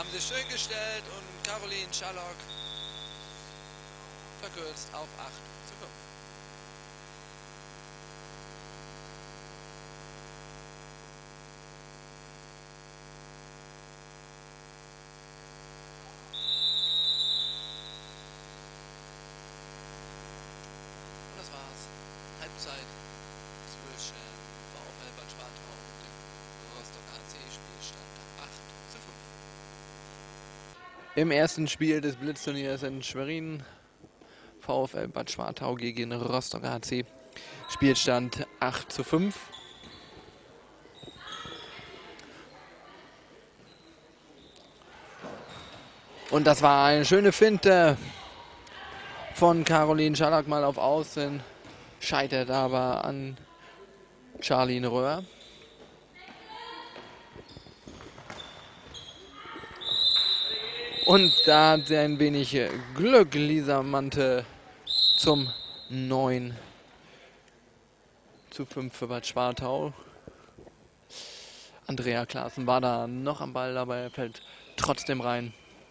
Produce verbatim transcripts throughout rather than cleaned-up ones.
haben sich schön gestellt und Caroline Schallock verkürzt auf acht zu fünf. Und das war's. Halbzeit zwischen VfL Bad Schwartau und dem Rostock A C, Spielstand acht zu fünf. Im ersten Spiel des Blitzturniers in Schwerin, VfL Bad Schwartau gegen Rostock A C, Spielstand acht zu fünf. Und das war eine schöne Finte von Caroline Schallock mal auf Außen, scheitert aber an Charlene Röhr. Und da hat sie ein wenig Glück, Lisa Mante, zum neun zu fünf für Bad Schwartau. Andrea Klaassen war da noch am Ball, aber er fällt trotzdem rein.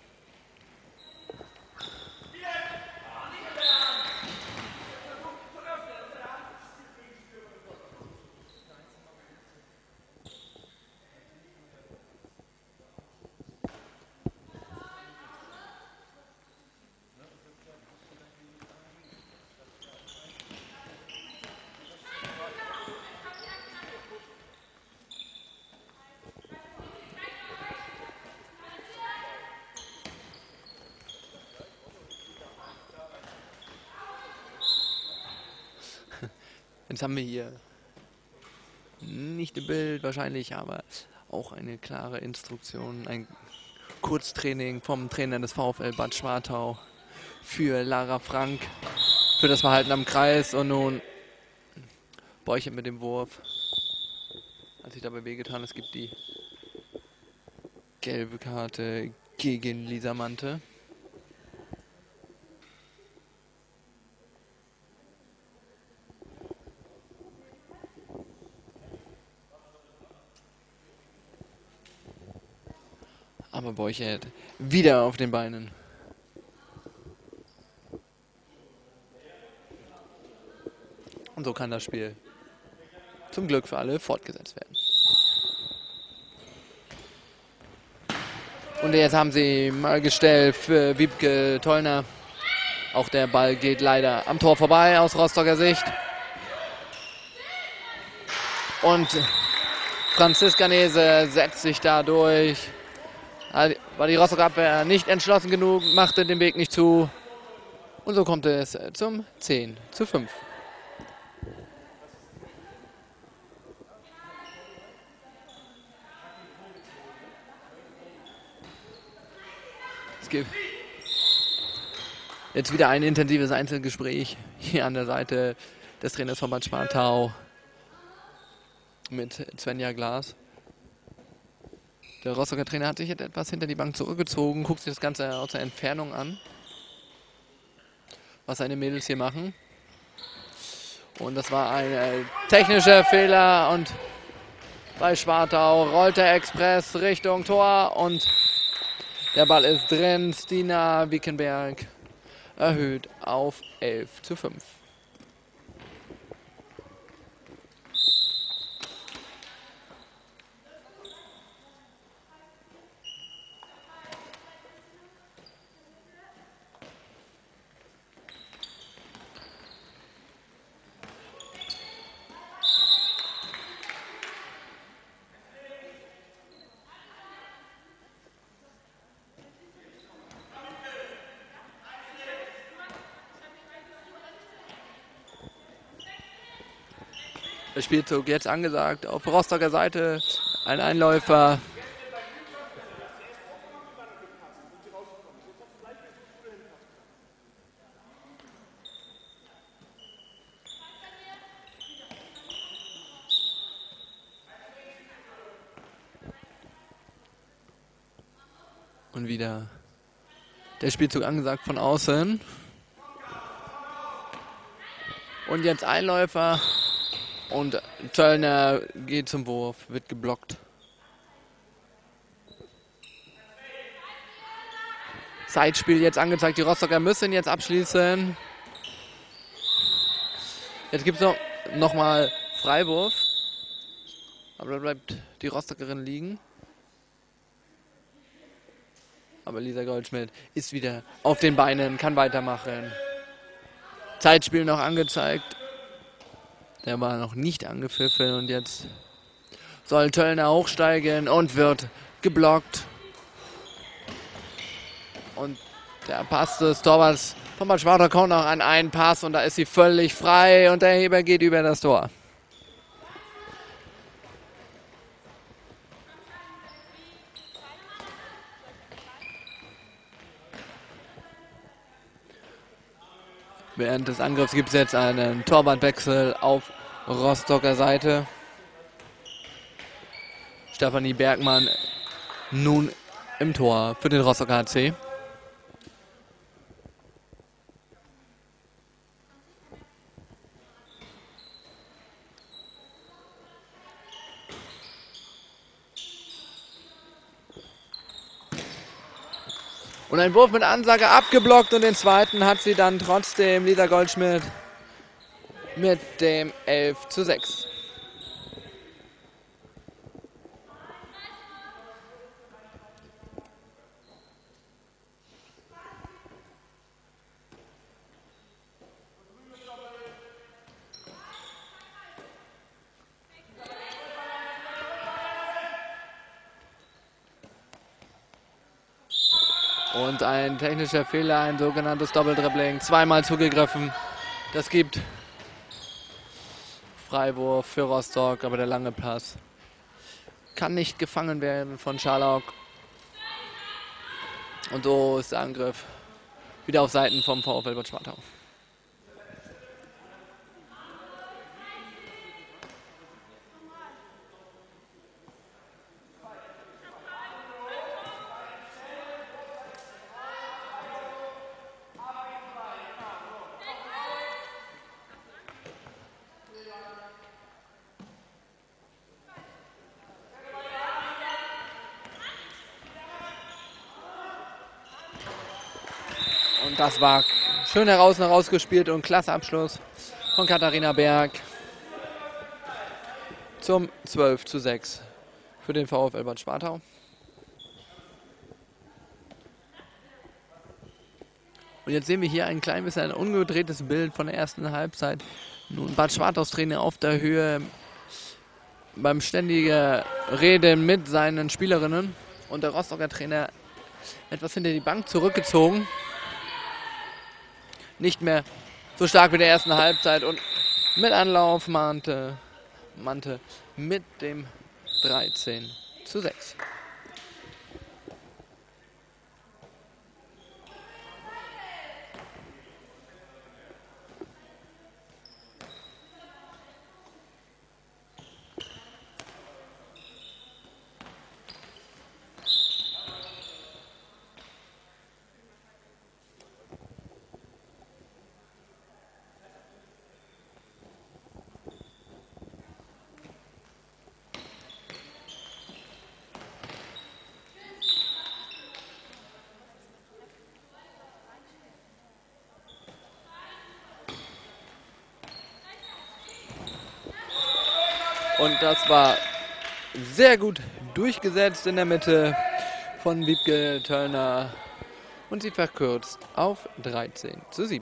Jetzt haben wir hier nicht ein Bild wahrscheinlich, aber auch eine klare Instruktion, ein Kurztraining vom Trainer des VfL Bad Schwartau für Lara Frank, für das Verhalten am Kreis. Und nun Beuchert mit dem Wurf. Hat sich dabei wehgetan. Es gibt die gelbe Karte gegen Lisa Mante. Aber Beuchert wieder auf den Beinen. Und so kann das Spiel zum Glück für alle fortgesetzt werden. Und jetzt haben sie mal gestellt für Wiebke Tollner. Auch der Ball geht leider am Tor vorbei aus Rostocker Sicht. Und Franziska Nese setzt sich da durch. War die Rostocker Abwehr nicht entschlossen genug, machte den Weg nicht zu. Und so kommt es zum zehn zu fünf. Es gibt jetzt wieder ein intensives Einzelgespräch hier an der Seite des Trainers von Bad Schwartau mit Svenja Glas. Der Rostocker Trainer hat sich jetzt etwas hinter die Bank zurückgezogen, guckt sich das Ganze aus der Entfernung an, was seine Mädels hier machen. Und das war ein äh, technischer Fehler und bei Schwartau rollt der Express Richtung Tor und der Ball ist drin. Stina Wickenberg erhöht auf elf zu fünf. Der Spielzug jetzt angesagt auf Rostocker Seite. Ein Einläufer. Und wieder der Spielzug angesagt von außen. Und jetzt Einläufer. Und Töllner geht zum Wurf, wird geblockt. Zeitspiel jetzt angezeigt. Die Rostocker müssen jetzt abschließen. Jetzt gibt es noch, noch mal Freiwurf. Aber da bleibt die Rostockerin liegen. Aber Lisa Goldschmidt ist wieder auf den Beinen, kann weitermachen. Zeitspiel noch angezeigt. Der war noch nicht angepfiffen und jetzt soll Töllner hochsteigen und wird geblockt. Und der Pass des Torwarts von Bad Schwartau kommt noch an einen Pass und da ist sie völlig frei und der Heber geht über das Tor. Während des Angriffs gibt es jetzt einen Torwartwechsel auf Rostocker Seite. Stefanie Bergmann nun im Tor für den Rostocker H C. Und ein Wurf mit Ansage abgeblockt und den zweiten hat sie dann trotzdem Lisa Goldschmidt mit dem elf zu sechs. Und ein technischer Fehler, ein sogenanntes Doppeldribbling. Zweimal zugegriffen. Das gibt Freiwurf für Rostock, aber der lange Pass kann nicht gefangen werden von Scharlaug. Und so ist der Angriff wieder auf Seiten vom VfL Bad Schwartau. Und das war schön heraus und herausgespielt und klasse Abschluss von Katharina Berg zum zwölf zu sechs für den VfL Bad Schwartau. Und jetzt sehen wir hier ein klein bisschen ein ungedrehtes Bild von der ersten Halbzeit. Nun Bad Schwartaus Trainer auf der Höhe beim ständigen Reden mit seinen Spielerinnen und der Rostocker Trainer etwas hinter die Bank zurückgezogen. Nicht mehr so stark wie der ersten Halbzeit und mit Anlauf mahnte Mante mit dem dreizehn zu sechs. Und das war sehr gut durchgesetzt in der Mitte von Wiebke Töllner. Und sie verkürzt auf dreizehn zu sieben.